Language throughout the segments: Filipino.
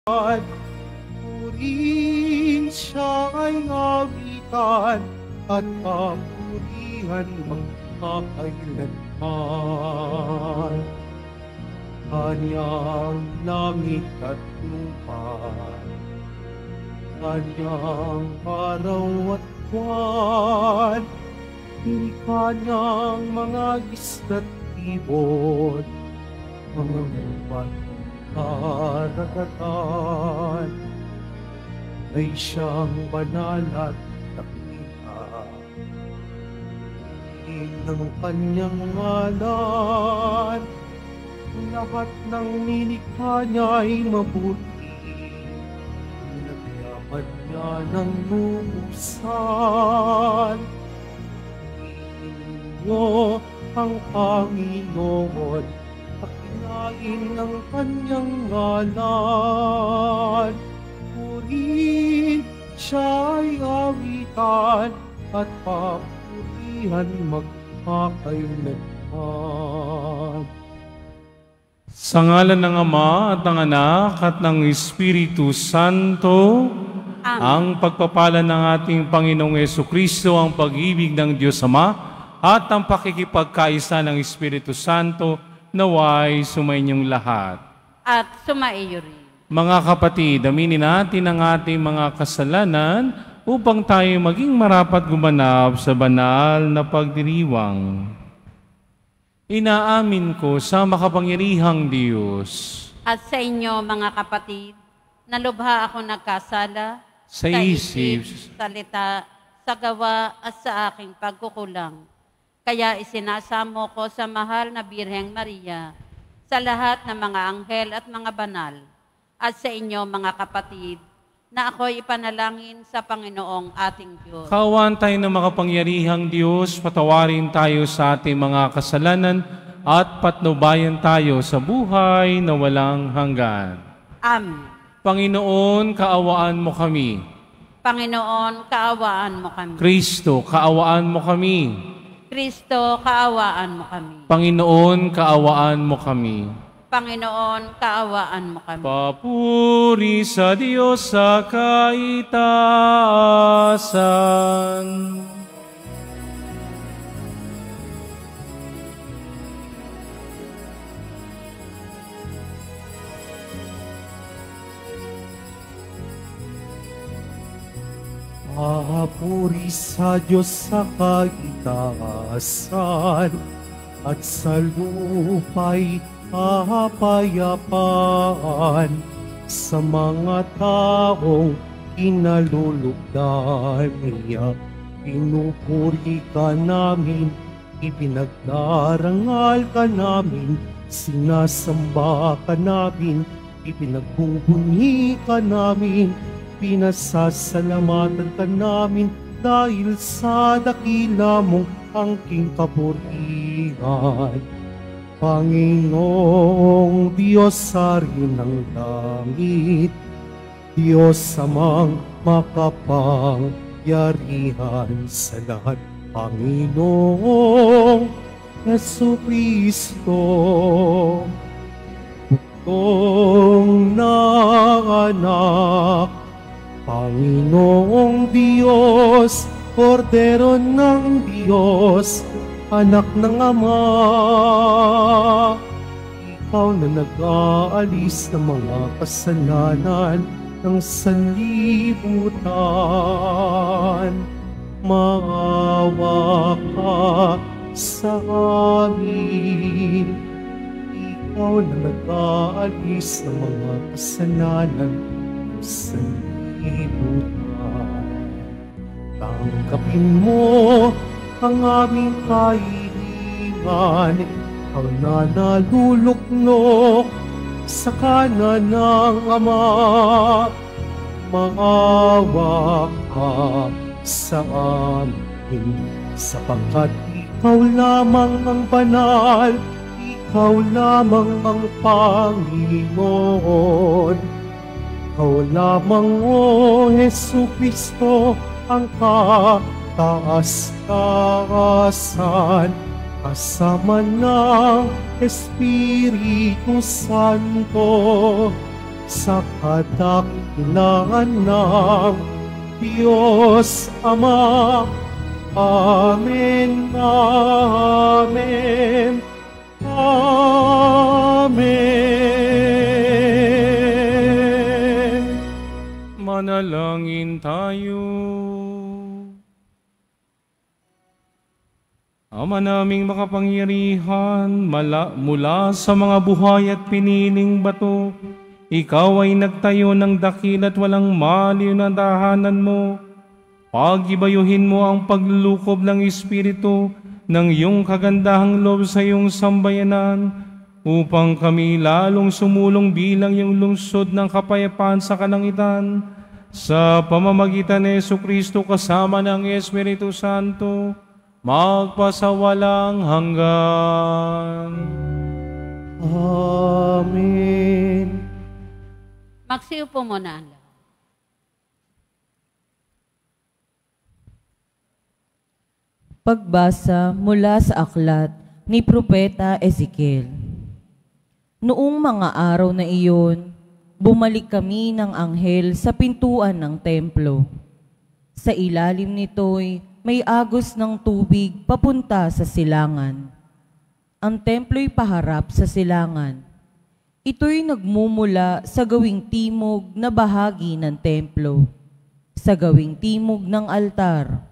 Purihin siya ay awitan at papurihan magkakailanman. Kanyang langit at lupa, kanyang araw at buwan, kanyang mga isda't ibon, mga karagatan, ay siyang banal at dakila. Ng kanyang ngalan, lahat ng nilikha niya ay mabuti. Nagyaman niya ng lubusan. Inyo ang Panginoon, pakinain ng kanyang ngalan. Purihin siya ay awitan at papurihan magkakailanman. Sa ngalan ng Ama at ng Anak at ng Espiritu Santo, Amen. Ang pagpapala ng ating Panginoong Jesucristo, ang pag-ibig ng Diyos Ama, at ang pakikipagkaisa ng Espiritu Santo, naway sumainyong lahat. At sumaiyo rin. Mga kapatid, aminin natin ang ating mga kasalanan upang tayo maging marapat gumanap sa banal na pagdiriwang. Inaamin ko sa makapangyarihang Diyos At sa inyo, mga kapatid, nalubha ako nagkasala sa isip, salita, sa gawa at sa aking pagkukulang. Kaya isinasamo ko sa mahal na Birheng Maria, sa lahat ng mga anghel at mga banal, at sa inyo, mga kapatid, na ako'y ipanalangin sa Panginoong ating Diyos. Kaawaan tayo ng makapangyarihang Diyos, patawarin tayo sa ating mga kasalanan at patnubayan tayo sa buhay na walang hanggan. Amen. Panginoon, kaawaan mo kami. Panginoon, kaawaan mo kami. Kristo, kaawaan mo kami. Kristo, kaawaan mo kami. Panginoon, kaawaan mo kami. Panginoon, kaawaan mo kami. Papuri sa Diyos sa kaitaasan. Papuri sa Diyos sa kaitaasan, at sa lupa'y kapayapaan sa mga taong inalulugdan niya. Pinupuri ka namin, ipinagdarangal ka namin, sinasamba ka namin, ipinagbubunyi ka namin, pinasasalamatan ka namin dahil sa dakila mong angking kapurihan. Panginoong Diyos sa rin ng langit, Diyos amang makapangyarihan sa lahat, Panginoong Jesucristo, bugtong na anak, Panginoong Diyos, Kordero ng Diyos, Anak ng Ama, ikaw na nag-aalis ng mga kasalanan ng sanlibutan, maawa ka sa amin. Ikaw na nag-aalis ng mga kasalanan ng sanlibutan, tanggapin mo ang aming kahilingan, ikaw na naluluknok sa kanan ng Ama. Maawa ka sa amin, sapagkat ikaw lamang ang banal, ikaw lamang ang Panginoon. Ikaw lamang, O Jesucristo, ang kataas-taasan, kasama ng Espiritu Santo, sa kadakilaan ng Diyos Ama. Amen, amen, amen. Manalangin tayo. Ama naming makapangyarihan, mula sa mga buhay at piniling bato, ikaw ay nagtayo ng dakil at walang maliw na tahanan mo. Pagibayuhin mo ang paglulukob ng Espiritu ng iyong kagandahang loob sa iyong sambayanan, upang kami lalong sumulong bilang iyong lungsod ng kapayapaan sa kalangitan, sa pamamagitan ni Jesucristo kasama ng Espiritu Santo, magpasawalang hanggan. Amen. Magsiupo muna ang lahat. Pagbasa mula sa aklat ni Propeta Ezekiel. Noong mga araw na iyon, bumalik kami ng anghel sa pintuan ng templo. Sa ilalim nito'y may agos ng tubig papunta sa silangan. Ang templo'y paharap sa silangan. Ito'y nagmumula sa gawing timog na bahagi ng templo, sa gawing timog ng altar.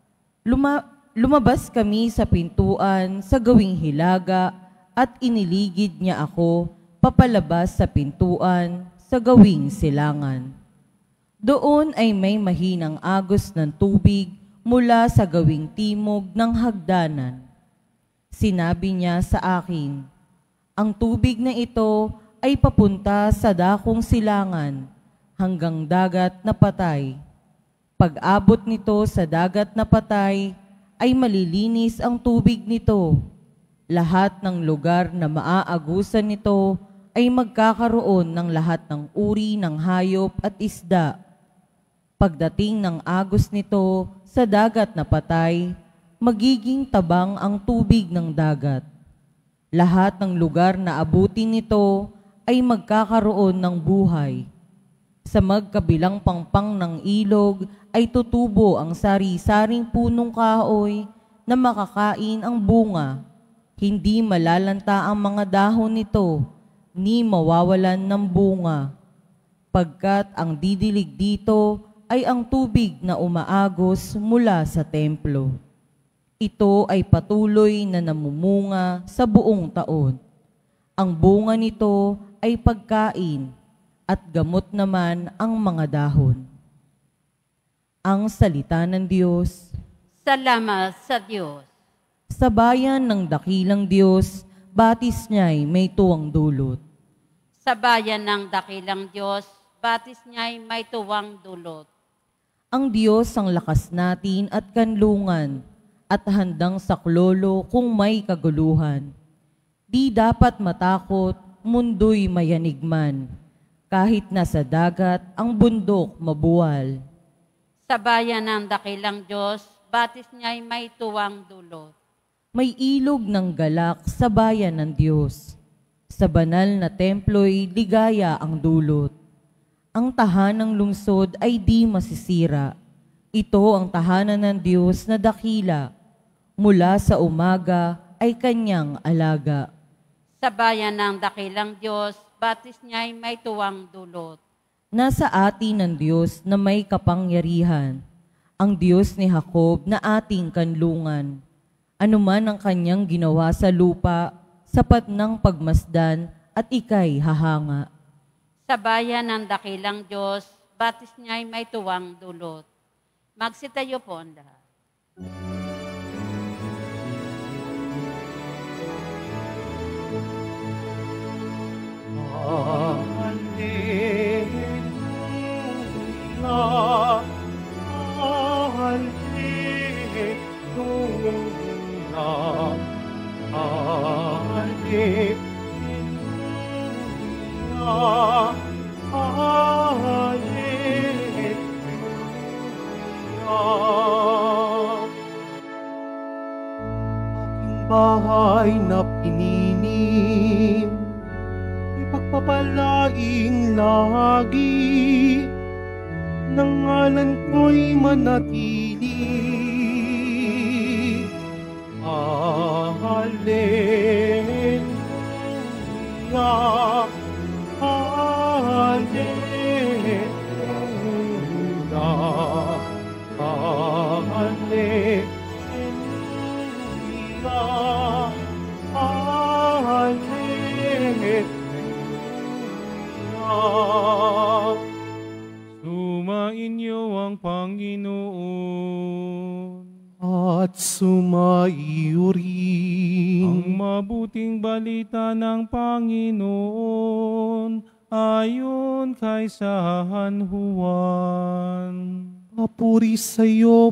Lumabas kami sa pintuan sa gawing hilaga at iniligid niya ako papalabas sa pintuan sa gawing silangan. Doon ay may mahinang agos ng tubig mula sa gawing timog ng hagdanan. Sinabi niya sa akin, ang tubig na ito ay papunta sa dakong silangan hanggang dagat na patay. Pag-abot nito sa dagat na patay, ay malilinis ang tubig nito. Lahat ng lugar na maaagusan nito ay magkakaroon ng lahat ng uri ng hayop at isda. Pagdating ng agos nito sa dagat na patay, magiging tabang ang tubig ng dagat. Lahat ng lugar na abutin nito ay magkakaroon ng buhay. Sa magkabilang pangpang ng ilog ay tutubo ang sari-saring punong kahoy na makakain ang bunga. Hindi malalanta ang mga dahon nito, ni mawawalan ng bunga. Pagkat ang didilig dito ay ang tubig na umaagos mula sa templo. Ito ay patuloy na namumunga sa buong taon. Ang bunga nito ay pagkain, at gamot naman ang mga dahon. Ang salita ng Diyos. Salamat sa Diyos. Sa bayan ng dakilang Diyos, batis niya'y may tuwang dulot. Sa bayan ng dakilang Diyos, batis niya'y may tuwang dulot. Ang Diyos ang lakas natin at kanlungan, at handang saklolo kung may kaguluhan. Di dapat matakot, mundo'y mayanigman, kahit nasa dagat ang bundok mabuwal. Sa bayan ng dakilang Diyos, batis niya'y may tuwang dulot. May ilog ng galak sa bayan ng Diyos. Sa banal na templo'y ligaya ang dulot. Ang tahanang lungsod ay di masisira. Ito ang tahanan ng Diyos na dakila. Mula sa umaga ay kanyang alaga. Sa bayan ng dakilang Diyos, batis niya'y may tuwang dulot. Nasa atin ang Diyos na may kapangyarihan, ang Diyos ni Jacob na ating kanlungan. Anuman ang kanyang ginawa sa lupa, sapat ng pagmasdan at ika'y hahanga. Sa bayan ng dakilang Diyos, batis niya'y may tuwang dulot. Magsitayo po ang lahat. Bahay na pininim, may pagpapala daing lagi, ng ngalan ko'y manatili. Hallelujah, Hallelujah, Hallelujah, Hallelujah. Sumainyo ang Panginoon. At sumaiyo rin Ang mabuting balita ng Panginoon ayon kay San Juan. papuri sa iyo,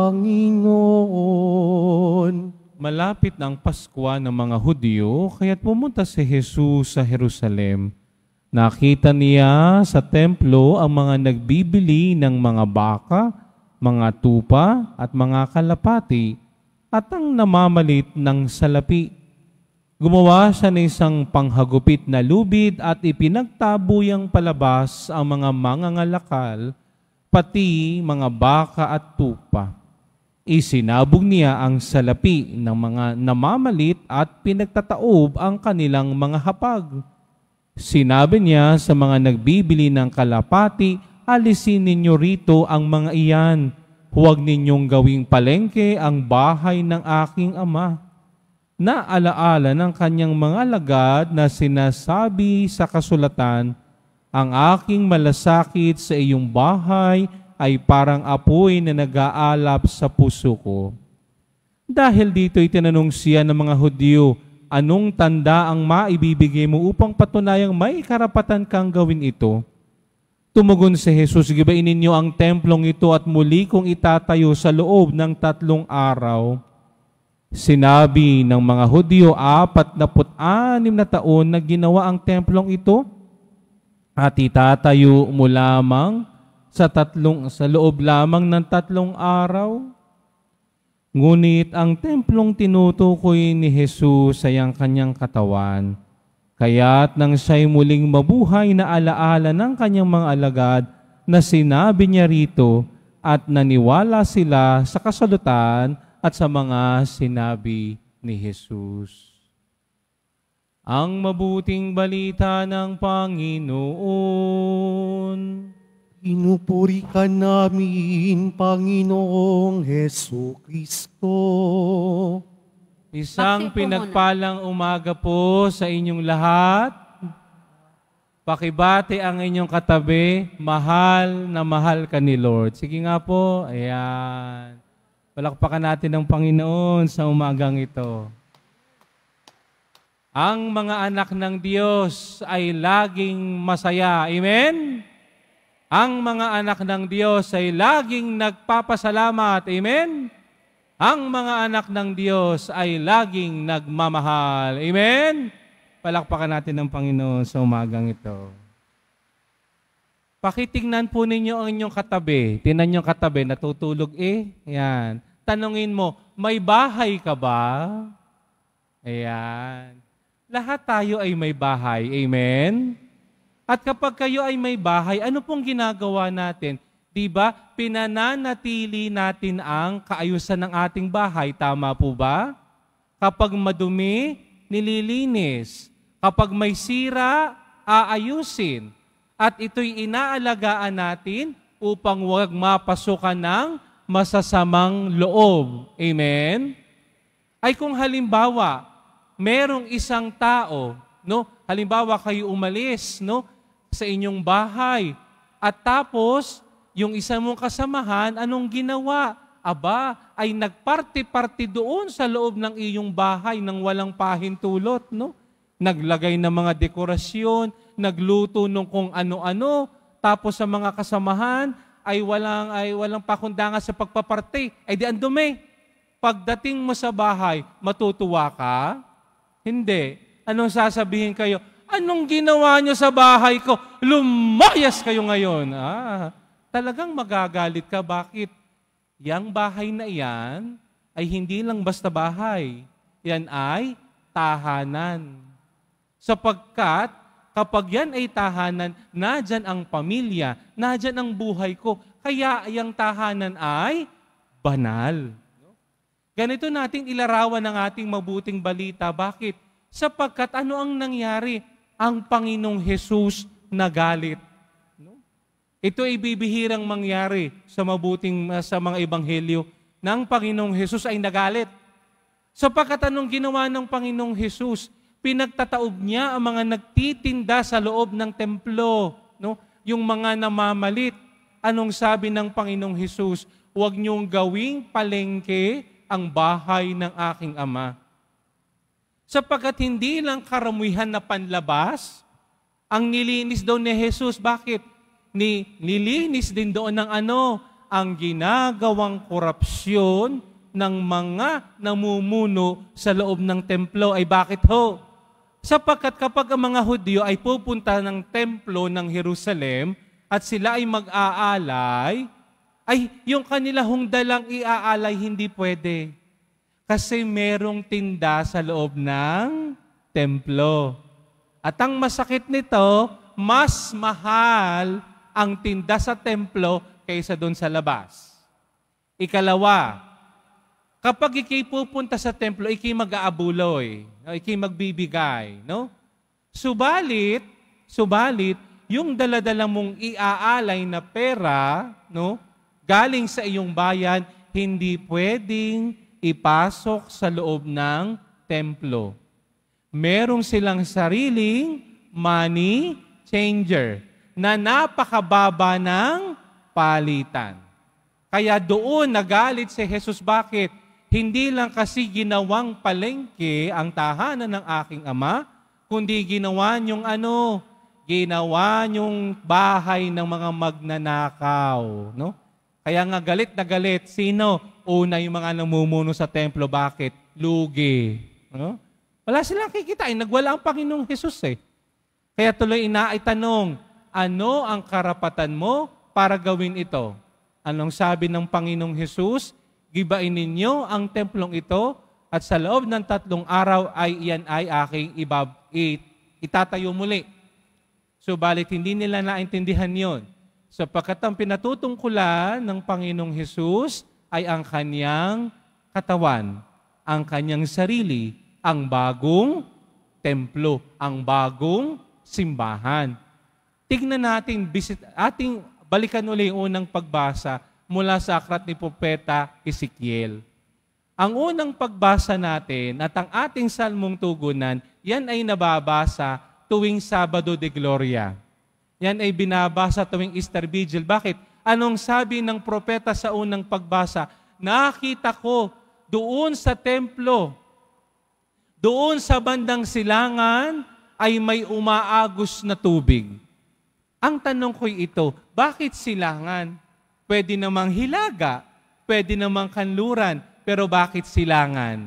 Panginoon. Malapit na ang Pasko ng mga Hudyo, kaya't pumunta si Jesus sa Jerusalem. Nakita niya sa templo ang mga nagbibili ng mga baka, mga tupa at mga kalapati at ang namamalit ng salapi. Gumawa siya ng isang panghagupit na lubid at ipinagtabuyang palabas ang mga mangangalakal, pati mga baka at tupa. Isinabog niya ang salapi ng mga namamalit at pinagtataob ang kanilang mga hapag. Sinabi niya sa mga nagbibili ng kalapati, alisin ninyo rito ang mga iyan. Huwag ninyong gawing palengke ang bahay ng aking ama. Naalaala ng kanyang mga alagad na sinasabi sa kasulatan, ang aking malasakit sa iyong bahay ay parang apoy na nag-aalap sa puso ko. Dahil dito'y tinanong siya ng mga Hudyo, anong tanda ang maibibigay mo upang patunayang may karapatan kang gawin ito? Tumugon si Jesus, gibain ninyo ang templong ito at muli kong itatayo sa loob ng 3 araw. Sinabi ng mga Hudyo, 46 na taon na ginawa ang templong ito at itatayo mo lamang sa loob lamang ng 3 araw. Ngunit ang templong tinutukoy ni Jesus ay ang kanyang katawan. Kaya't nang siya'y muling mabuhay na alaala ng kanyang mga alagad na sinabi niya rito at naniwala sila sa kasalutan at sa mga sinabi ni Jesus. Ang mabuting balita ng Panginoon. Pinupuri ka namin, Panginoong Hesukristo. Isang Paksi po pinagpalang umaga po sa inyong lahat. Pakibati ang inyong katabi, mahal na mahal ka ni Lord. Sige nga po, ayan. Palakpakan natin ang Panginoon sa umagang ito. Ang mga anak ng Diyos ay laging masaya. Amen? Ang mga anak ng Diyos ay laging nagpapasalamat. Amen? Ang mga anak ng Diyos ay laging nagmamahal. Amen? Palakpakan natin ang Panginoon sa umagang ito. Pakitingnan po ninyo ang inyong katabi. Tingnan niyo ang katabi, natutulog Ayan. Tanungin mo, may bahay ka ba? Ayan. Lahat tayo ay may bahay. Amen? At kapag kayo ay may bahay, ano pong ginagawa natin? Diba? Pinananatili natin ang kaayusan ng ating bahay. Tama po ba? Kapag madumi, nililinis. Kapag may sira, aayusin. At ito'y inaalagaan natin upang huwag mapasukan ng masasamang loob. Amen? Ay kung halimbawa, merong isang tao, halimbawa kayo umalis, sa inyong bahay, at tapos, yung isa mong kasamahan, anong ginawa? Aba, ay nagparti-parti doon sa loob ng iyong bahay nang walang pahintulot, Naglagay ng mga dekorasyon, nagluto ng kung ano-ano, tapos sa mga kasamahan ay walang pakundangan sa pagpaparte. Ay di ang dumi. Pagdating mo sa bahay, matutuwa ka? Hindi. Anong sasabihin kayo? Anong ginawa niyo sa bahay ko? Lumayas kayo ngayon. Talagang magagalit ka. Bakit? Yang bahay na iyan ay hindi lang basta bahay. Yan ay tahanan. Sapagkat Kapag yan ay tahanan, nadyan ang pamilya, nadyan ang buhay ko. Kaya ang tahanan ay banal. Ganito nating ilarawan ang ating mabuting balita. Bakit? Sapagkat ano ang nangyari? Ang Panginoong Hesus nagalit. Ito ay bibihirang mangyari sa mga ebanghelyo na ang Panginoong Hesus ay nagalit. Sapagkat anong ginawa ng Panginoong Hesus? Pinagtataob niya ang mga nagtitinda sa loob ng templo, no? Yung mga namamalit. Anong sabi ng Panginoong Hesus? Huwag niyong gawing palengke ang bahay ng aking Ama. Sapagkat hindi lang karamihan na panlabas ang nilinis daw ni Hesus. Bakit? Nilinis din doon ng ang ginagawang korupsyon ng mga namumuno sa loob ng templo. Ay bakit ho? Sapagkat kapag ang mga Hudyo ay pupunta ng templo ng Jerusalem at sila ay mag-aalay, ay yung kanila hong dalang iaalay hindi pwede. Kasi merong tinda sa loob ng templo. At ang masakit nito, mas mahal ang tinda sa templo kaysa doon sa labas. Ikalawa, kapag ikay pupunta sa templo, ikay mag-aabuloy, ikay magbibigay, no? Subalit, yung daladala mong iaalay na pera, no, galing sa iyong bayan, hindi pwedeng ipasok sa loob ng templo. Merong silang sariling money changer na napakababa ng palitan. Kaya doon nagalit si Jesus. Bakit? Hindi lang kasi ginawang palengke ang tahanan ng aking Ama, kundi ginawa niyong bahay ng mga magnanakaw. No? Kaya nga galit na galit. Sino? Una yung mga namumuno sa templo. Bakit? Lugi. No? Wala silang kikitain. Nagwala ang Panginoong Hesus eh. Kaya tuloy inaitanong, ano ang karapatan mo para gawin ito? Anong sabi ng Panginoong Hesus? Gibain ninyo ang templong ito at sa loob ng 3 araw ay iyan ay aking itatayo muli. Subalit hindi nila naintindihan yon. Sapagkat ang pinatutungkulan ng Panginoong Hesus ay ang kanyang katawan, ang kanyang sarili, ang bagong templo, ang bagong simbahan. Tignan natin, balikan uli yung unang pagbasa mula sa aklat ni Propeta Ezekiel. Ang unang pagbasa natin at ang ating salmong tugunan, yan ay nababasa tuwing Sabado de Gloria. Yan ay binabasa tuwing Easter Vigil. Bakit? Anong sabi ng propeta sa unang pagbasa? Nakita ko doon sa templo, doon sa bandang silangan, ay may umaagos na tubig. Ang tanong ko ito, bakit silangan? Pwede namang hilaga, pwede namang kanluran, pero bakit silangan?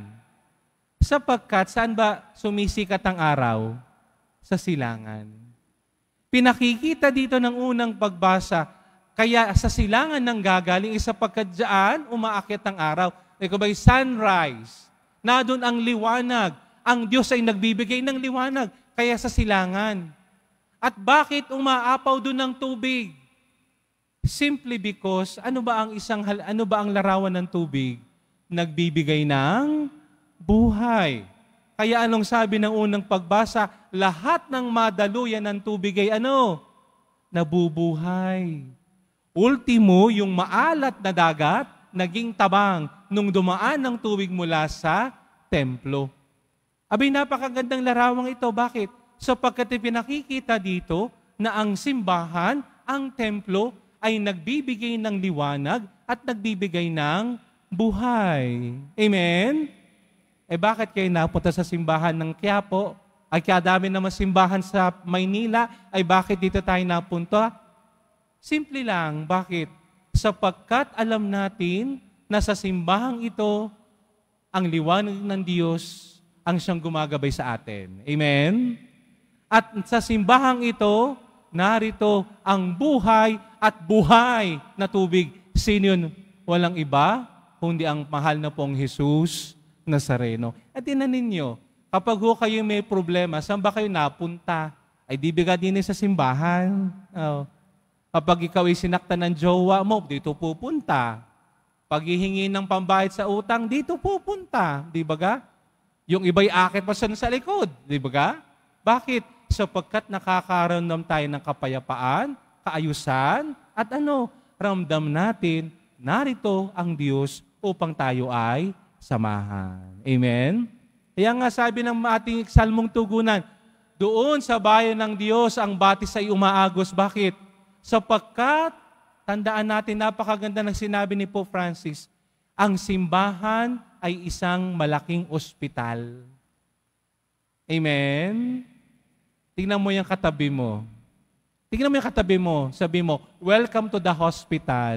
Sapagkat saan ba sumisikat ang araw? Sa silangan. Pinakikita dito ng unang pagbasa, kaya sa silangan nang gagaling, sapagkat dyan umaakyat ang araw. Ito ba'y sunrise? Na doon ang liwanag. Ang Diyos ay nagbibigay ng liwanag, kaya sa silangan. At bakit umaapaw doon ng tubig? Simply because, ano ba ang larawan ng tubig? Nagbibigay ng buhay. Kaya anong sabi ng unang pagbasa? Lahat ng madaluyan ng tubig ay nabubuhay. Ultimo, yung maalat na dagat, naging tabang nung dumaan ng tubig mula sa templo. Abay, napakagandang larawang ito. Bakit? Sapagkat pinakikita dito na ang simbahan, ang templo, ay nagbibigay ng liwanag at nagbibigay ng buhay. Amen? Bakit kayo napunta sa simbahan ng Quiapo? Ay kaya dami naman simbahan sa Maynila, ay bakit dito tayo napunta? Simple lang. Bakit? Sapagkat alam natin na sa simbahang ito, ang liwanag ng Diyos ang siyang gumagabay sa atin. Amen? At sa simbahang ito, narito ang buhay at buhay na tubig. Sino yun? Walang iba, kundi ang mahal na pong Jesus Nazareno. At tinan ninyo, kapag kayo may problema, saan ba kayo napunta? ay di bigat din sa simbahan. Oh. Kapag ikaw ay sinaktan ng jowa mo, dito pupunta. Pag hihingi ng pambayad sa utang, dito pupunta. Di ba ga? Yung iba'y akit pa sa likod. Di ba ga? Bakit? Sapagkat nakakaramdam tayo ng kapayapaan, kaayusan, at ramdam natin, narito ang Diyos upang tayo ay samahan. Amen? Kaya nga sabi ng ating salmong tugunan, doon sa bayan ng Diyos, ang batis ay umaagos. Bakit? Sapagkat, tandaan natin, napakaganda ng sinabi ni Pope Francis, ang simbahan ay isang malaking ospital. Amen? Tingnan mo yung katabi mo. Tingnan mo yung katabi mo. Sabi mo, welcome to the hospital.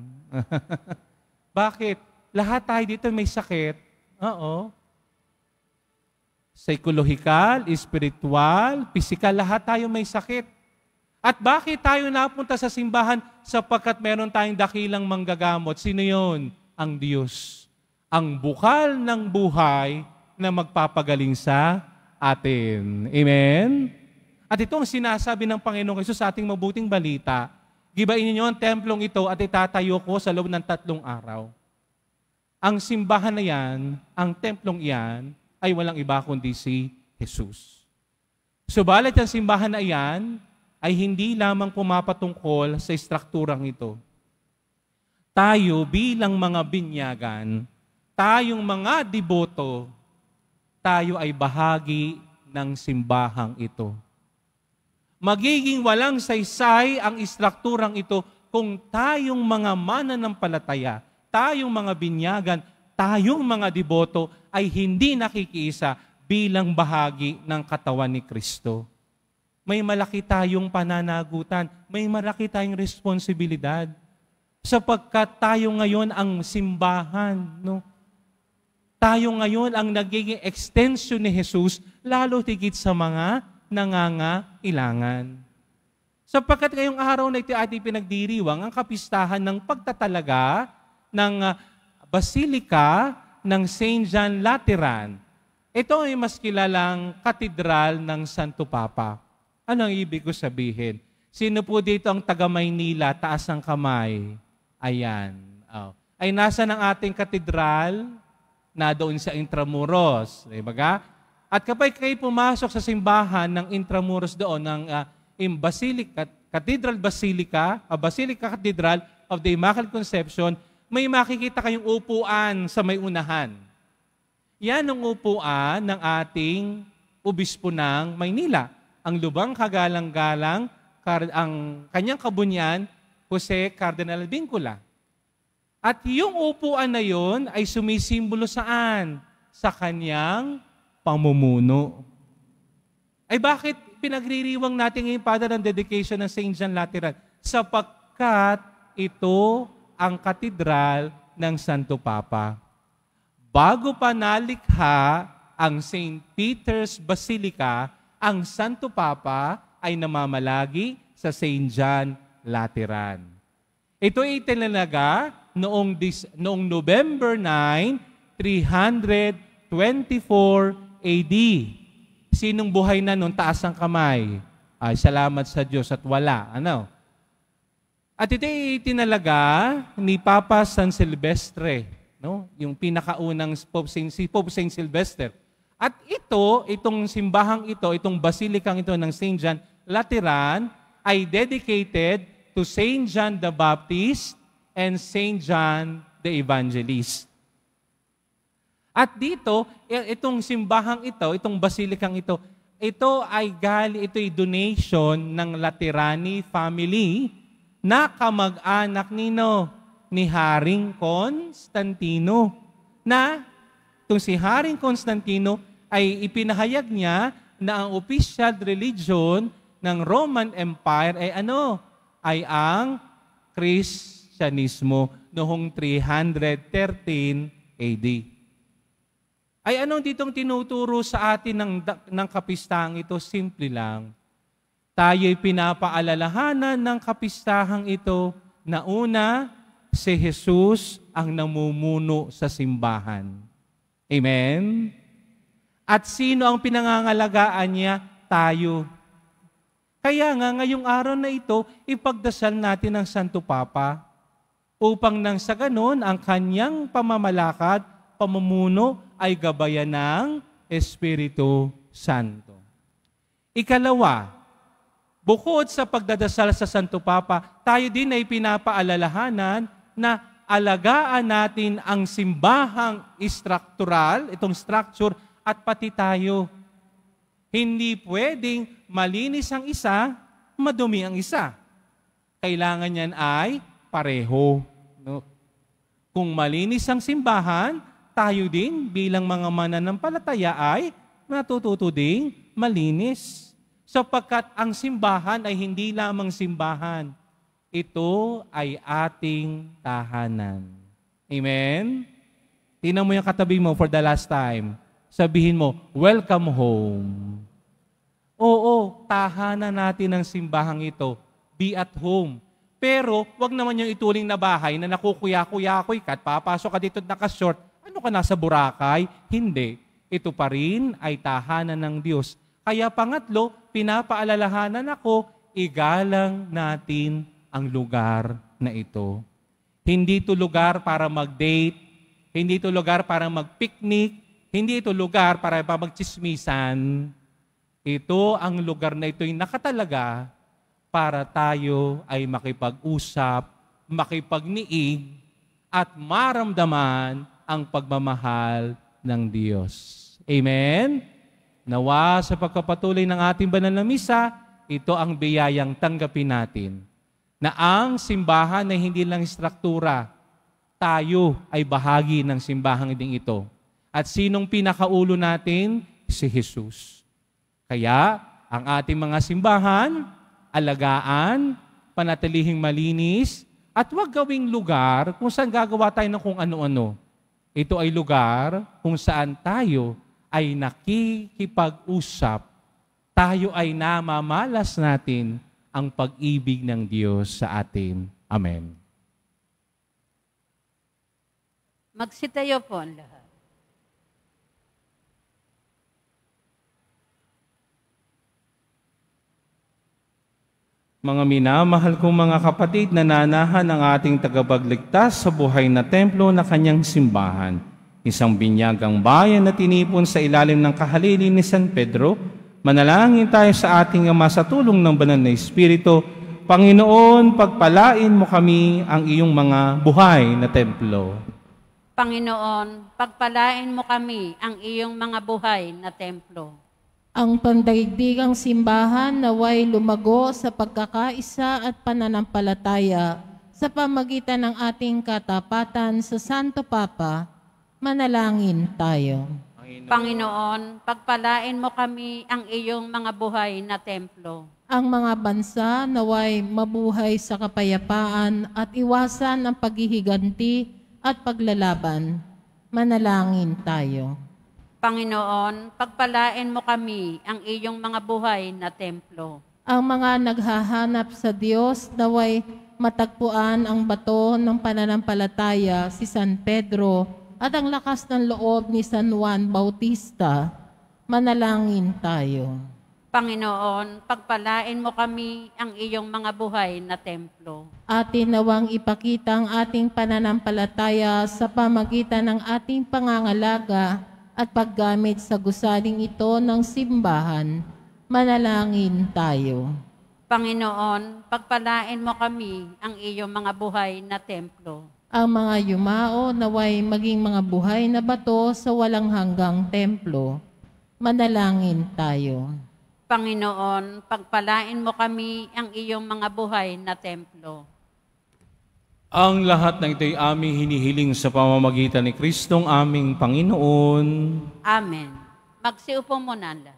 Bakit? Lahat tayo dito may sakit. Oo. Psychological, spiritual, physical, lahat tayo may sakit. At bakit tayo napunta sa simbahan? Sapagkat meron tayong dakilang manggagamot. Sino yun? Ang Diyos. Ang bukal ng buhay na magpapagaling sa atin. Amen? At ito ang sinasabi ng Panginoong Hesus sa ating mabuting balita. Gibain ninyo ang templong ito at itatayo ko sa loob ng 3 araw. Ang simbahan na yan, ang templong iyan, ay walang iba kundi si Jesus. Subalit ang simbahan na iyan, ay hindi lamang pumapatungkol sa strukturang ito. Tayo bilang mga binyagan, tayong mga deboto, tayo ay bahagi ng simbahang ito. Magiging walang saysay ang strukturang ito kung tayong mga mananampalataya, tayong mga binyagan, tayong mga deboto ay hindi nakikiisa bilang bahagi ng katawan ni Kristo. May malaki tayong pananagutan, may malaki tayong responsibilidad. Sapagkat tayo ngayon ang simbahan, no? Tayo ngayon ang nagiging extension ni Jesus, lalo tigit sa mga nangangailangan. Sapagkat ngayong araw na ito ating pinagdiriwang ang kapistahan ng pagtatalaga ng Basilika ng St. John Lateran. Ito ay mas kilalang katedral ng Santo Papa. Ano ang ibig ko sabihin? Sino po dito ang taga Maynila, taas ang kamay? Ayan. Oh. Ay nasa ng ating katedral na doon sa Intramuros. Diba? At kapag kayo pumasok sa simbahan ng Intramuros doon, ng Basilica Cathedral of the Immaculate Conception, may makikita kayong upuan sa may unahan. Yan ang upuan ng ating obispo ng Maynila. Ang lubang kagalang-galang, ang kanyang kabunyan, Jose Cardinal Vincula. At yung upuan na yon ay sumisimbolo saan? Sa kanyang pamumuno. Ay bakit pinagririwang natin ngayon, Father, ang dedication ng St. John Lateran? Sapagkat ito ang katedral ng Santo Papa. Bago pa nalikha ang St. Peter's Basilica, ang Santo Papa ay namamalagi sa St. John Lateran. Ito ay itinalaga noong November 9, 324 AD. Sinong buhay na noon? Taas ang kamay. Ay, salamat sa Diyos at wala. Ano? At ito ay itinalaga ni Papa San Silvestre, no? Yung pinakaunang Pope Saint Silvestre. At itong simbahang ito, itong basilikang ito ng St. John Lateran ay dedicated to St. John the Baptist and St. John the Evangelist. At dito, itong simbahang ito, itong basilikang ito ay donation ng Laterani family na kamag-anak ni Haring Constantino. Na itong si Haring Constantino ay ipinahayag niya na ang official religion ng Roman Empire ay ang Kristyanismo noong 313 AD. Ay anong ditong tinuturo sa atin ng kapistahang ito? Simple lang. Tayo'y pinapaalalahanan ng kapistahang ito na una, si Jesus ang namumuno sa simbahan. Amen? At sino ang pinangangalagaan niya? Tayo. Kaya nga ngayong araw na ito, ipagdasal natin ang Santo Papa upang nang sa ganon ang kanyang pamamalakad, pamumuno ay gabayan ng Espiritu Santo. Ikalawa, bukod sa pagdadasal sa Santo Papa, tayo din ay pinapaalalahanan na alagaan natin ang simbahang istruktural, itong structure, at pati tayo. Hindi pwedeng malinis ang isa, madumi ang isa. Kailangan yan ay pareho. No? Kung malinis ang simbahan, tayo din bilang mga mananampalataya ay natututo ding malinis. Sapagkat ang simbahan ay hindi lamang simbahan. Ito ay ating tahanan. Amen? Tingnan mo yung katabi mo for the last time. Sabihin mo, welcome home. Oo, tahanan natin ang simbahang ito. Be at home. Pero, wag naman yung ituling na bahay na nakukuya-kuya-kuy ka at papasok ka dito at nakashort. Ano ka nasa Boracay? Hindi. Ito pa rin ay tahanan ng Diyos. Kaya pangatlo, pinapaalalahanan ako, igalang natin ang lugar na ito. Hindi ito lugar para mag-date, hindi ito lugar para mag-picnic, hindi ito lugar para magchismisan. Ito ang lugar na ito'y nakatalaga para tayo ay makipag-usap, makipagniig, at maramdaman ang pagmamahal ng Diyos. Amen? Nawa sa pagkapatuloy ng ating banal na misa, ito ang biyayang tanggapin natin. Na ang simbahan ay hindi lang struktura, tayo ay bahagi ng simbahang ding ito. At sinong pinakaulo natin? Si Jesus. Kaya, ang ating mga simbahan, alagaan, panatilihing malinis, at huwag gawing lugar kung saan gagawa tayo ng kung ano-ano. Ito ay lugar kung saan tayo ay nakikipag-usap. Tayo ay namamalas natin ang pag-ibig ng Diyos sa atin. Amen. Magsitayo po ang lahat. Mga minamahal kong mga kapatid, nananahan ang ating tagapagligtas sa buhay na templo na kanyang simbahan. Isang binyagang bayan na tinipon sa ilalim ng kahalili ni San Pedro. Manalangin tayo sa ating Ama sa tulong ng Banal na Espiritu. Panginoon, pagpalain mo kami ang iyong mga buhay na templo. Panginoon, pagpalain mo kami ang iyong mga buhay na templo. Ang pandaigdigang simbahan naway lumago sa pagkakaisa at pananampalataya sa pamagitan ng ating katapatan sa Santo Papa. Manalangin tayo. Panginoon, pagpalain mo kami ang iyong mga buhay na templo. Ang mga bansa naway mabuhay sa kapayapaan at iwasan ang paghihiganti at paglalaban. Manalangin tayo. Panginoon, pagpalain mo kami ang iyong mga buhay na templo. Ang mga naghahanap sa Diyos naway matagpuan ang bato ng pananampalataya si San Pedro at ang lakas ng loob ni San Juan Bautista. Manalangin tayo. Panginoon, pagpalain mo kami ang iyong mga buhay na templo. Atin nawang ipakita ang ating pananampalataya sa pamagitan ng ating pangangalaga at paggamit sa gusaling ito ng simbahan. Manalangin tayo. Panginoon, pagpalain mo kami ang iyong mga buhay na templo. Ang mga yumao naway maging mga buhay na bato sa walang hanggang templo. Manalangin tayo. Panginoon, pagpalain mo kami ang iyong mga buhay na templo. Ang lahat ng ito'y aming hinihiling sa pamamagitan ni Kristong aming Panginoon. Amen. Magsiupo muna ang lahat.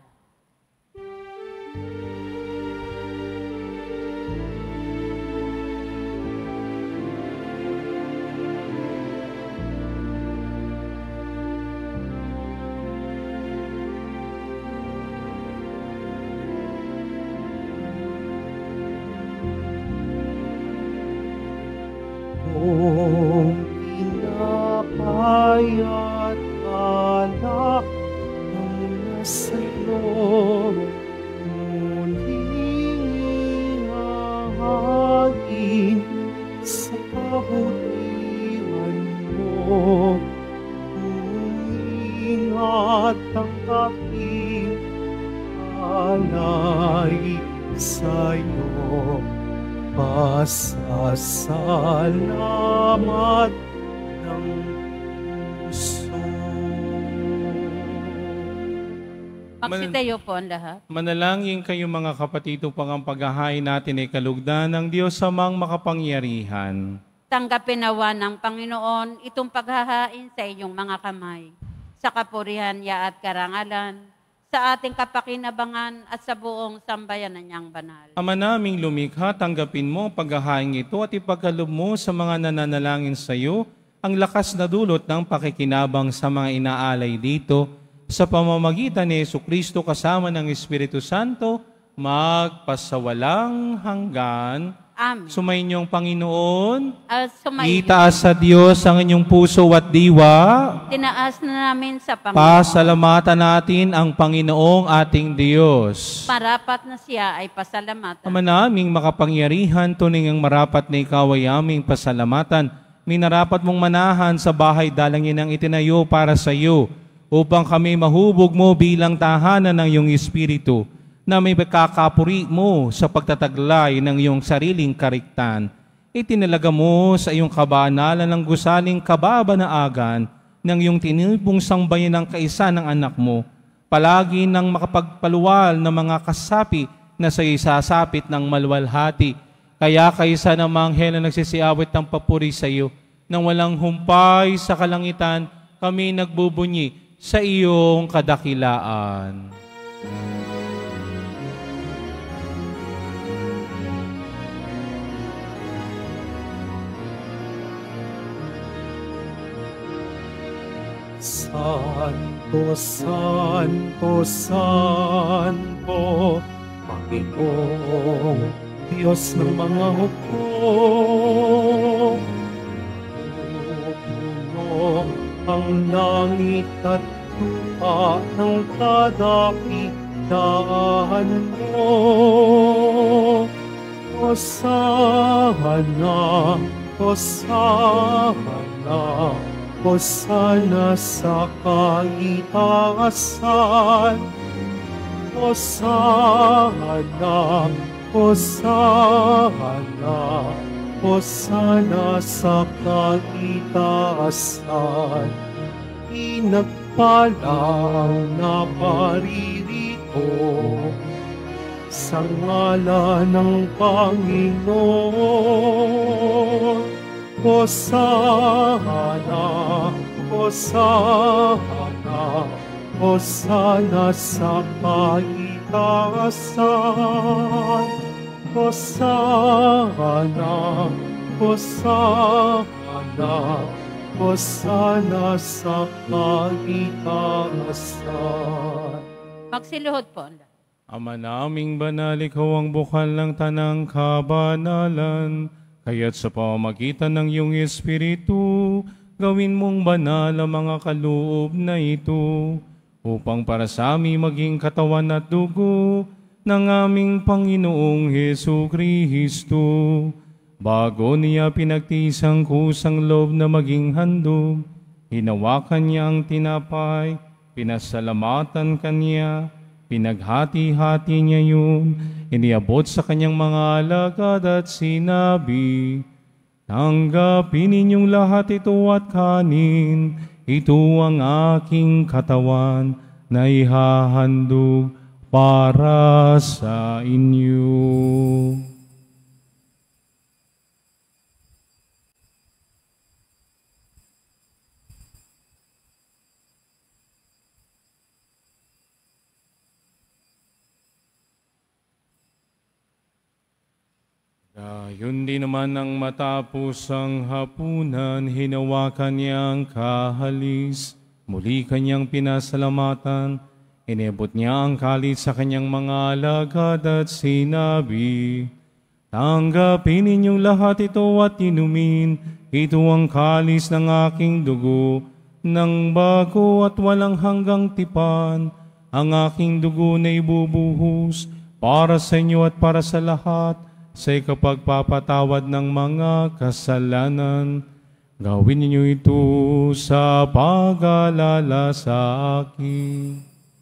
Kung tinapay at alak ang nasa iyo, muling Ingat ang aking alay sa'yo. Pasasalamat ng puso. Magsitayo po ang lahat. Manalangin kayo mga kapatid upang ang paghahain natin ay kalugdan ng Diyos amang makapangyarihan. Tanggapin nawa ng Panginoon itong paghahain sa inyong mga kamay, sa kapurihan niya at karangalan, sa ating kapakinabangan at sa buong sambayanan niyang banal. Ama naming lumikha, tanggapin mo ang paghahain ito at ipagkaloob mo sa mga nananalangin sa iyo ang lakas na dulot ng pakikinabang sa mga inaalay dito sa pamamagitan ni Jesucristo kasama ng Espiritu Santo, magpasawalang hanggan. Amen. Sumainyong Panginoon, Sumayin. itaas sa Diyos ang inyong puso at diwa. Tinaas na namin sa Panginoon. Pasalamatan natin ang Panginoong ating Diyos. Marapat na siya ay pasalamatan. Ama naming makapangyarihan, tunay ang marapat na ikaw ay aming pasalamatan. Minarapat mong manahan sa bahay dalangin ang itinayo para sa iyo, upang kami mahubog mo bilang tahanan ng iyong Espiritu, na may pagkakapuri mo sa pagtataglay ng iyong sariling kariktan. Itinalaga mo sa iyong kabanalan ng gusaling kababanaagan ng iyong tinipong sangbayan ng kaisa ng anak mo, palagi nang makapagpaluwal ng mga kasapi na sa isasapit ng maluwalhati. Kaya kaisa ng mga anghel na nagsisiawit ng papuri sa iyo, nang walang humpay sa kalangitan, kami nagbubunyi sa iyong kadakilaan. Santo, Santo, Santo, Panginoong Diyos ng mga hukbo. Puno ang langit at lupa ng kadakilaan mo. Hosana, Hosana, Hosana sa kaitaasan. Hosana, Hosana, Hosana sa kaitaasan. Pinagpala ang naparirito sa ngalan ng Panginoon. Hosana, Hosana, Hosana sa kaitaasan. Hosana, Hosana, Hosana sa kaitaasan. Magsiluhod po. Ama naming banal, ikaw ang bukal ng tanang kabanalan, kaya't sa pamamagitan ng iyong Espiritu, gawin mong banal ang mga kaloob na ito, upang para sa amin maging katawan at dugo ng aming Panginoong Jesucristo. Bago niya pinagtisang kusang loob na maging handog, hinawakan niya ang tinapay, pinasalamatan kanya, pinaghati-hati niya yun, iniabot sa kanyang mga alagad at sinabi, "Tanggapin ninyong lahat ito at kanin, ito ang aking katawan na ihahandog para sa inyo." Yun din naman nang matapos ang hapunan, hinawakan niya ang kahalis, muli kanyang pinasalamatan, inebot niya ang kalis sa kanyang mga alagad at sinabi, "Tanggapin ninyong lahat ito at inumin, ito ang kalis ng aking dugo, ng bago at walang hanggang tipan, ang aking dugo na ibubuhos para sa inyo at para sa lahat, sa ikapagpapatawad ng mga kasalanan. Gawin ninyo ito sa pag-alala sa akin.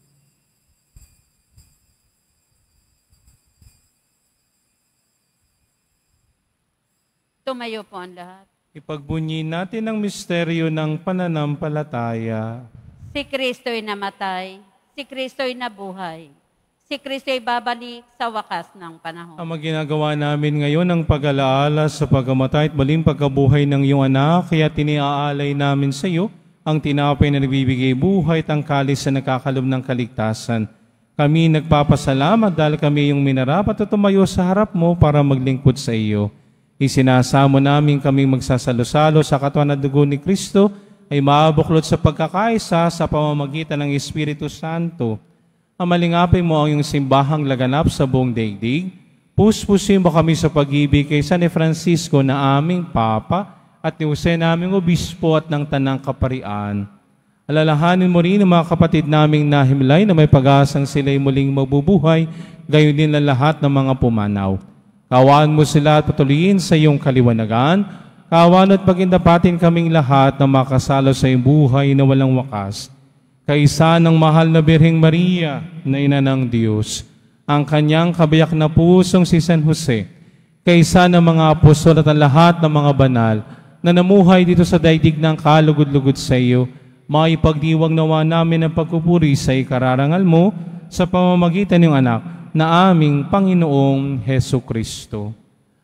Tumayo po ang lahat. Ipagbunyi natin ang misteryo ng pananampalataya. Si Kristo'y namatay, si Kristo'y nabuhay, si Kristo'y babalik sa wakas ng panahon. Ang ginagawa namin ngayon ang pag-alaala sa pagkamatay at muling pagkabuhay ng iyong anak, kaya tiniaalay namin sa iyo ang tinapay na nagbibigay buhay at ang kalis na nakakalob ng kaligtasan. Kami nagpapasalamat dahil kami yung minarapat at tumayo sa harap mo para maglingkod sa iyo. Isinasamo namin kaming magsasalo-salo sa katawan at dugo ni Kristo ay maabuklod sa pagkakaisa sa pamamagitan ng Espiritu Santo. Amalingapin mo ang iyong simbahang laganap sa buong daigdig. Puspusin mo kami sa pag-ibig kay San Francisco na aming Papa at ni Jose naming Obispo at ng Tanang Kaparian. Alalahanin mo rin ang mga kapatid naming nahimlay na may pag-asang sila'y muling mabubuhay, gayon din ang lahat ng mga pumanaw. Kawaan mo sila at patuloyin sa iyong kaliwanagan. Kawaan at pagindapatin kaming lahat na makasalo sa iyong buhay na walang wakas. Kaisa ng mahal na Birheng Maria na Ina ng Diyos, ang kanyang kabiyak na pusong si San Jose, kaisa ng mga apostol at ang lahat ng mga banal na namuhay dito sa daigdig ng kalugod-lugod sa iyo, maipagdiwang nawa namin ang pagpupuri sa ikararangal mo sa pamamagitan ng anak na aming Panginoong Heso Kristo.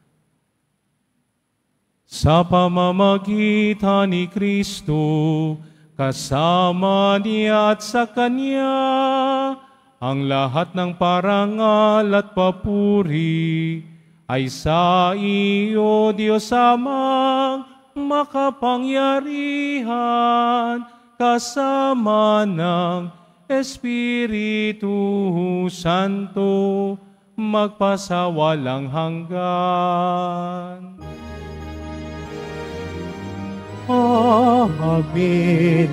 Sa pamamagitan ni Kristo, kasama niya at sa Kanya, ang lahat ng parangal at papuri ay sa iyo, Diyos Amang makapangyarihan, kasama ng Espiritu Santo, magpasawalang hanggan. Amen.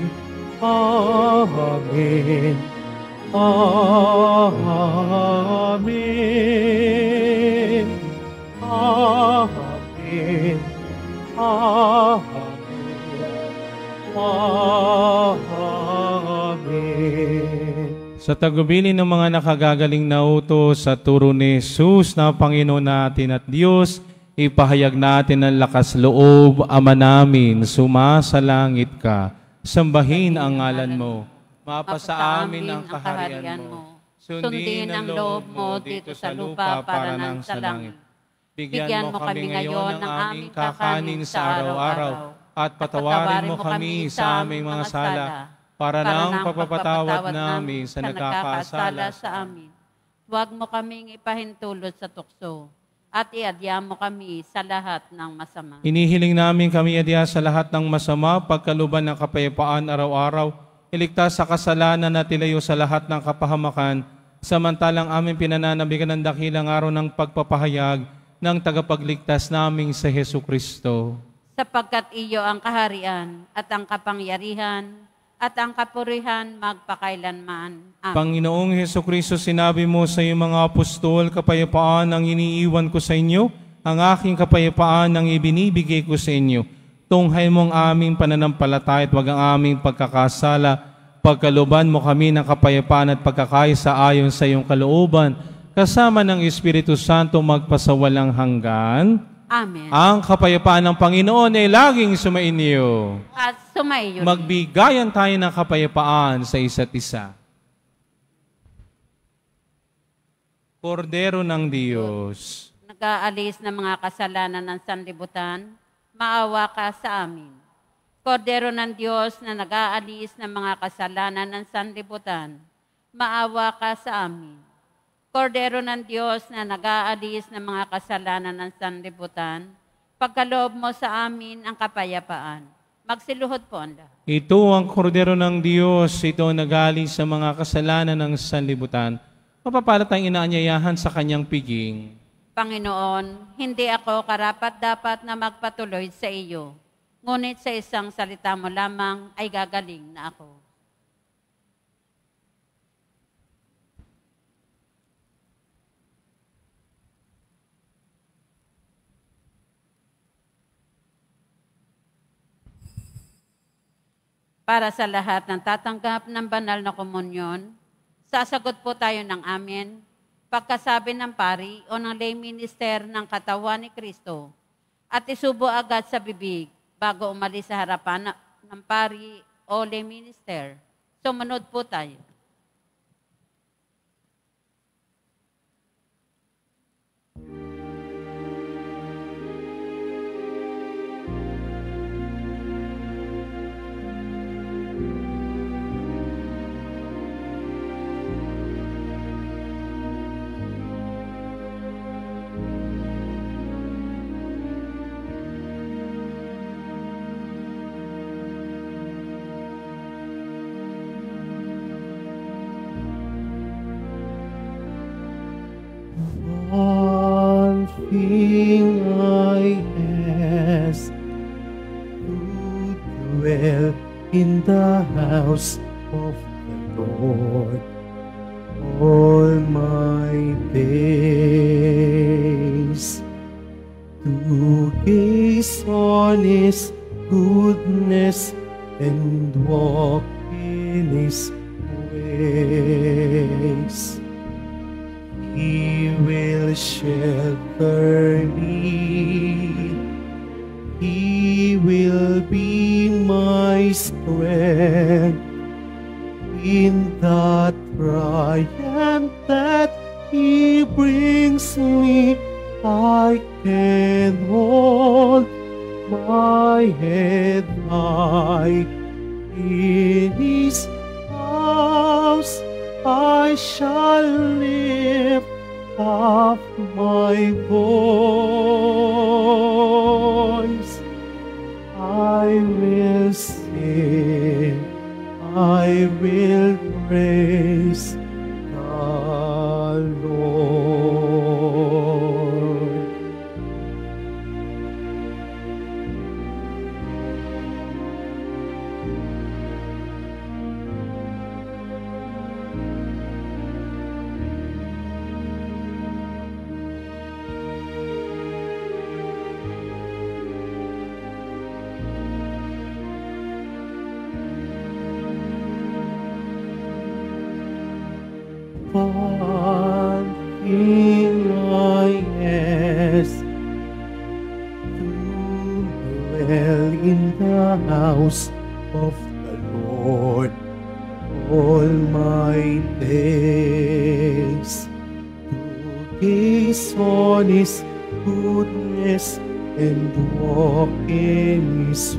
Amen. Amen. Amen. Amen. Sa tagubilin ng mga nakagagaling na utos sa turo ni Jesus na Panginoon natin at Diyos, ipahayag natin ang lakas loob, Ama namin, sumasalangit ka, sambahin ang ngalan mo, mapasa amin ang kaharian mo, sundin ang loob mo dito sa lupa para nang sa langit. Bigyan mo kami ngayon ng aming kakanin sa araw-araw, at patawarin mo kami sa aming mga sala, para nang pagpapatawad namin sa nagkakasala sa amin. Huwag mo kaming ipahintulot sa tukso, at iadya mo kami sa lahat ng masama. Inihiling namin kami adya sa lahat ng masama, pagkaluban ng kapayapaan araw-araw, iligtas sa kasalanan at ilayo sa lahat ng kapahamakan, samantalang aming pinananabigan ng dakilang araw ng pagpapahayag ng tagapagligtas naming sa Hesu Kristo. Sapagkat iyo ang kaharian at ang kapangyarihan at ang kapurihan magpakailanman. Amen. Panginoong Hesu Kristo, sinabi mo sa iyong mga apostol, kapayapaan ang iniiwan ko sa inyo, ang aking kapayapaan ang ibinibigay ko sa inyo. Tunghay mo ang aming pananampalataya at wag ang aming pagkakasala. Pagkaluban mo kami ng kapayapaan at pagkakaisa ayon sa iyong kalooban, kasama ng Espiritu Santo magpasawalang hanggan. Amen. Ang kapayapaan ng Panginoon ay laging sumainyo. At sumaiyo. Magbigayan tayo ng kapayapaan sa isa't isa. Kordero ng Diyos, Nag-aalis ng mga kasalanan ng sanlibutan, maawa ka sa amin. Kordero ng Diyos na nag-aalis ng mga kasalanan ng sanlibutan, maawa ka sa amin. Kordero ng Diyos na nag-aalis ng mga kasalanan ng sanlibutan, pagkaloob mo sa amin ang kapayapaan. Magsiluhod po ang lahat. ito ang kordero ng Diyos, ito ang nag-aalis sa mga kasalanan ng sanlibutan. Mapapala tayong inaanyayahan sa kanyang piging. Panginoon, hindi ako karapat-dapat na magpatuloy sa iyo, ngunit sa isang salita mo lamang ay gagaling na ako. Para sa lahat ng tatanggap ng banal na komunyon, sasagot po tayo ng amen pagkasabi ng pari o ng lay minister ng katawan ni Kristo at isubo agad sa bibig bago umalis sa harapan ng pari o lay minister. Sumunod po tayo. One thing I ask, to dwell in the house of the Lord all my days, to gaze on His goodness and walk in His ways. He will shelter me. He will be my strength in the triumph that He brings me. I can hold my head high in His house. I shall lift up my voice. I will sing, I will praise the Lord. One thing I ask, to dwell in the house of the Lord all my days, to gaze on His goodness and walk in His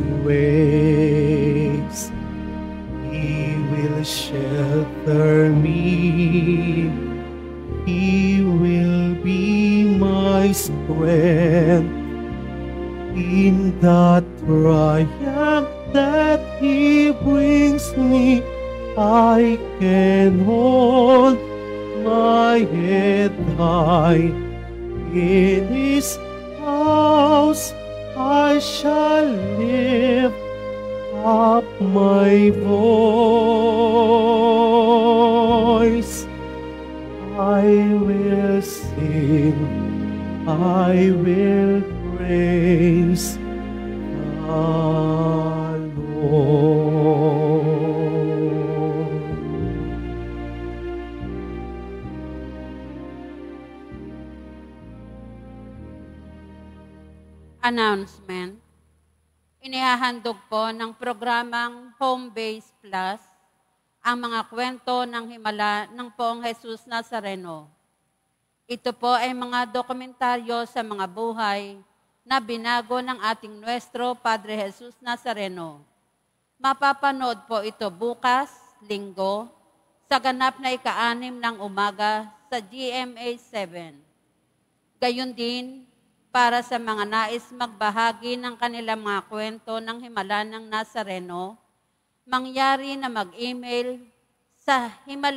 ways. He will shelter me. He will be my strength in the triumph that He brings me. I can hold my head high in His house. I shall lift up my voice. I will sing, I will praise the Lord. Announcement. Inihahandog po ng programang Home Base Plus ang mga kwento ng himala ng Poong Jesus Nazareno. Ito po ay mga dokumentaryo sa mga buhay na binago ng ating Nuestro Padre Jesus Nazareno. Mapapanood po ito bukas, Linggo, sa ganap na ika-6 ng umaga sa GMA 7. Gayon din, para sa mga nais magbahagi ng kanilang mga kwento ng himala ng Nazareno, mangyari na mag-email sa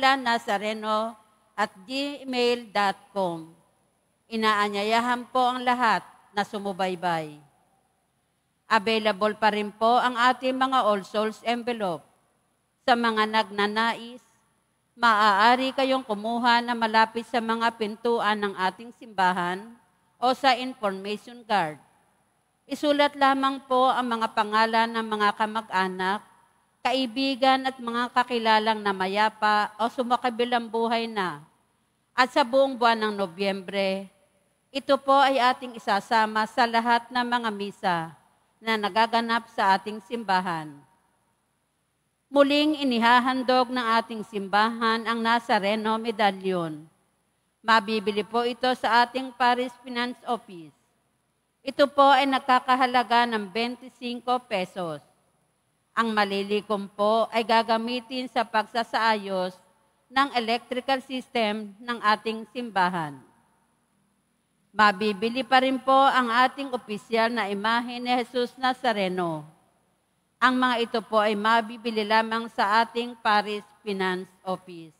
himalanazareno@gmail.com. Inaanyayahan po ang lahat na sumubaybay. Available pa rin po ang ating mga All Souls envelope. Sa mga nagnanais, maaari kayong kumuha na malapit sa mga pintuan ng ating simbahan o sa information card. Isulat lamang po ang mga pangalan ng mga kamag-anak kaibigan at mga kakilalang na mayapa o sumakabilang buhay na, at sa buong buwan ng Nobyembre, ito po ay ating isasama sa lahat ng mga misa na nagaganap sa ating simbahan. Muling inihahandog ng ating simbahan ang Nazareno Medallion. Mabibili po ito sa ating Parish Finance Office. Ito po ay nakakahalaga ng 25 pesos. Ang malilikom po ay gagamitin sa pagsasaayos ng electrical system ng ating simbahan. Mabibili pa rin po ang ating opisyal na imahe ni Jesus Nazareno. Ang mga ito po ay mabibili lamang sa ating Parish Finance Office.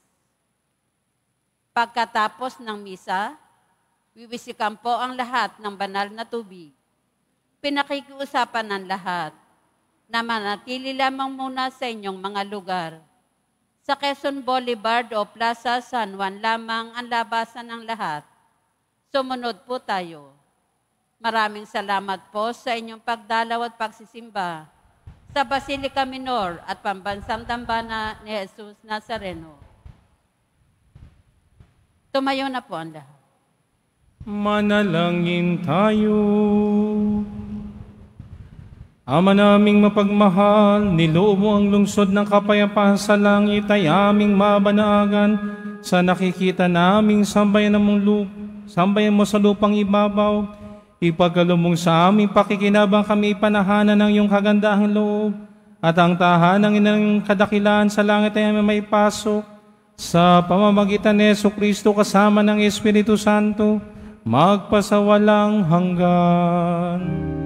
Pagkatapos ng misa, wiwisikan po ang lahat ng banal na tubig. Pinakikiusapan ng lahat na manatili lamang muna sa inyong mga lugar. Sa Quezon Boulevard o Plaza San Juan lamang ang labasan ng lahat. Sumunod po tayo. Maraming salamat po sa inyong pagdalaw at pagsisimba sa Basilica Minor at Pambansang Dambana ni Jesus Nazareno. Tumayo na po ang lahat. Manalangin tayo. Ama naming mapagmahal, niloob mo ang lungsod ng kapayapaan sa langit ay aming mabanaagan sa nakikita naming sambayan mo sa lupang ibabaw. Ipagkaloob sa aming pakikinabang kami ipanahanan ng iyong kagandahang loob at ang tahanang ng kadakilaan sa langit ay aming may pasok sa pamamagitan ni Jesucristo kasama ng Espiritu Santo magpasawalang hanggan.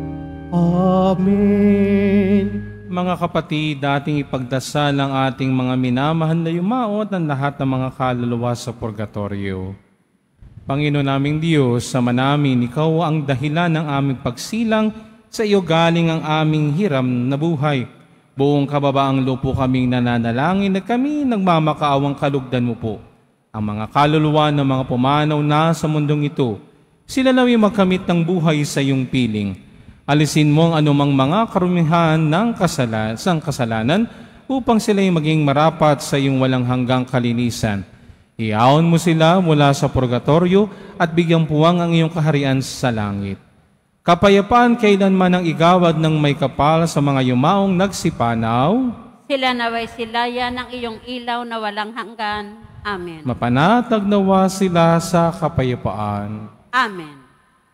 Amen. Mga kapatid, dating ipagdasal ang ating mga minamahal na yumaot ang lahat ng mga kaluluwa sa purgatorio. Panginoon naming Diyos, sama namin, Ikaw ang dahilan ng aming pagsilang, sa iyo galing ang aming hiram na buhay. Buong kababaang loob po kaming nananalangin at kami nagmamakaawang kalugdan mo po. Ang mga kaluluwa ng mga pumanaw na sa mundong ito, sila nawa'y magkamit ng buhay sa iyong piling. Alisin mo ang anumang mga karumihan ng kasalanan upang sila'y maging marapat sa iyong walang hanggang kalinisan. Iyaon mo sila mula sa purgatorio at bigyang puwang ang iyong kaharian sa langit. Kapayapaan kailanman ang igawad ng may kapal sa mga yumaong nagsipanaw. Sila naway silaya ng iyong ilaw na walang hanggan. Amen. Mapanatag nawa sila sa kapayapaan. Amen.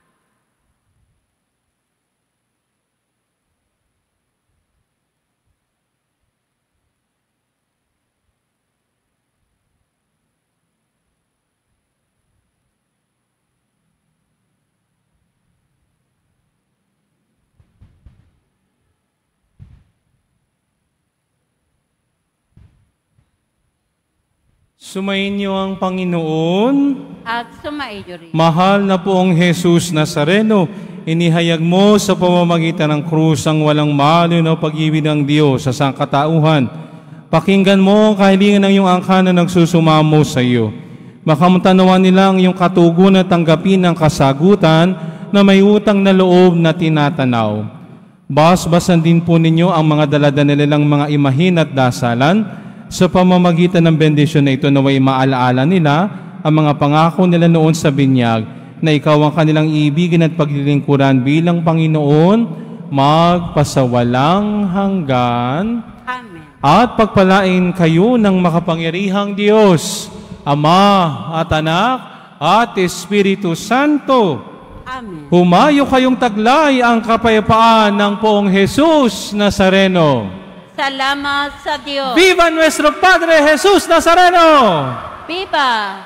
Sumainyo ang Panginoon. At sumaiyo rin. Mahal na poong Jesus Nazareno, inihayag mo sa pamamagitan ng krus ang walang malo na pag-ibig ng Diyos sa sangkatauhan. Pakinggan mo ang kahilingan ng iyong angkan na nagsusumamo sa iyo. Makamtanawan nila ang iyong katugon at tanggapin ang kasagutan na may utang na loob na tinatanaw. Basbasan din po ninyo ang mga daladala nilang mga imahin at dasalan. Sa pamamagitan ng bendisyon na ito naway maalaala nila ang mga pangako nila noon sa binyag na ikaw ang kanilang iibigin at paglilingkuran bilang Panginoon magpasawalang hanggan. Amen. At pagpalain kayo ng makapangyarihang Diyos, Ama at Anak at Espiritu Santo. Amen. Humayo kayong taglay ang kapayapaan ng poong Jesus Nazareno. Salamat sa Diyos. Viva nuestro Padre Jesus Nazareno! Viva!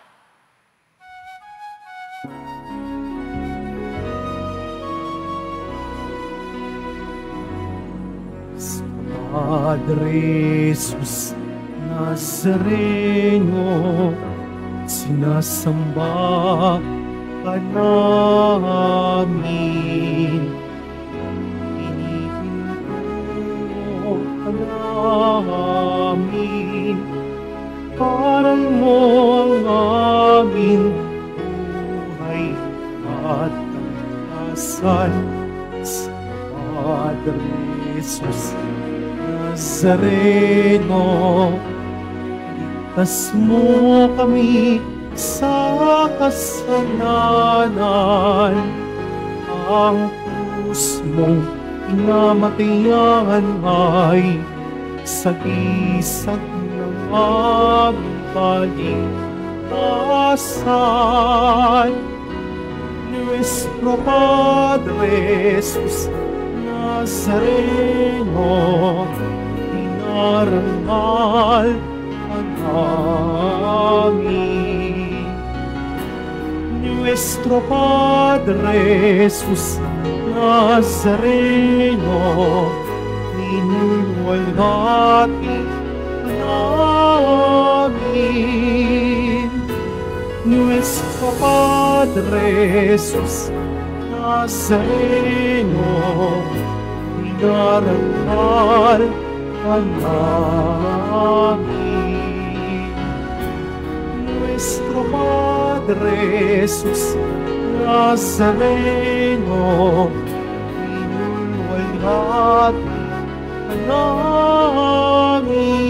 Padre Jesus Nazareno, sinasamba ka namin. Amin. Parang mo ang aming buhay at pagkasan sa Padre Jesus Nazareno, ligtas mo kami sa kasalanan. Ang krus mong pinamatayan ay sagisag ng aming kaligtasan. Nuestro Padre Jesus Nazareno, dinarangal ka namin. Nuestro Padre Jesus Nazareno, ninuwalhati ka namin. Nuestro Padre Jesus Nazareno, dinarangal ka namin. Nuestro Padre Jesus Nazareno, ninuwalhati ka namin.